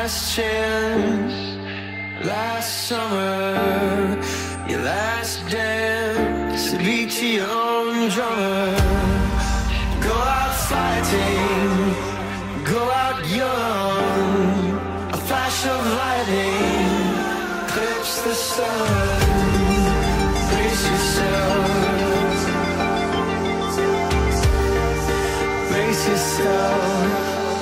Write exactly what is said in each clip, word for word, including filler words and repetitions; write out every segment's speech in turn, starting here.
last chance, last summer, your last dance, to beat to your own drummer. Go out fighting, go out young, a flash of lightning clips the sun. Brace yourself, brace yourself.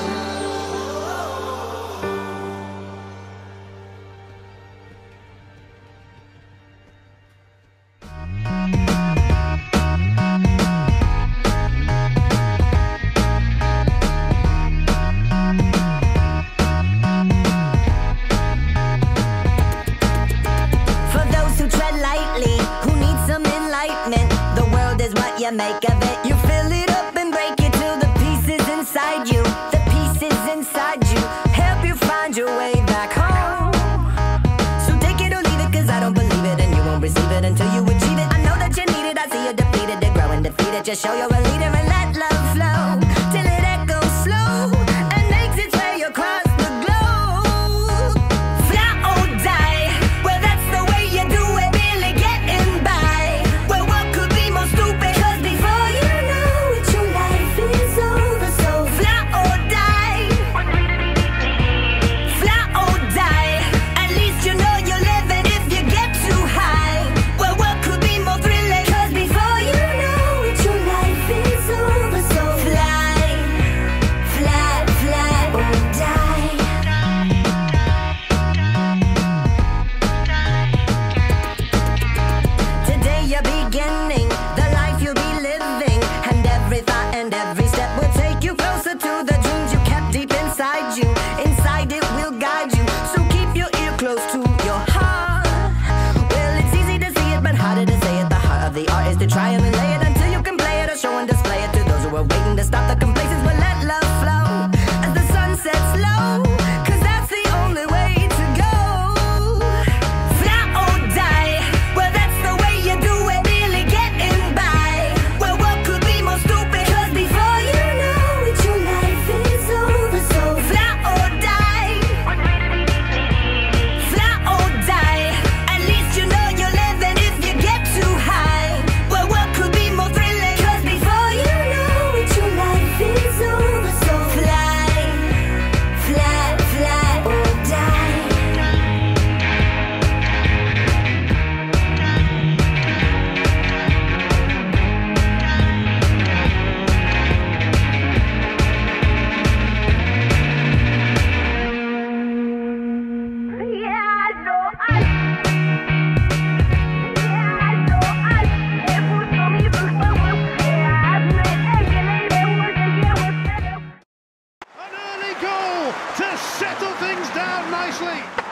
You make of it, you fill it up and break it till the pieces inside you, the pieces inside you help you find your way back home. So take it or leave it, cause I don't believe it, and you won't receive it until you achieve it. I know that you need it, I see you depleted, to grow and defeat it. Just show you're a leader and let love flow till it echoes slow and makes its way across the globe. Fly or die, well that's the way you do it, really getting by. Well what could be more stupid? The art is to try and relay it until you can play it or show and display it to those who are waiting to stop the complacence. But let love flow as the sun sets low, cause that's the only way to go. Fly or die, well that's the way you do it, really getting by. Well what could be more stupid? Cause before you know it, your life is over. So fly or die, fly or die. At least you know you're living if you get too high. To settle things down nicely.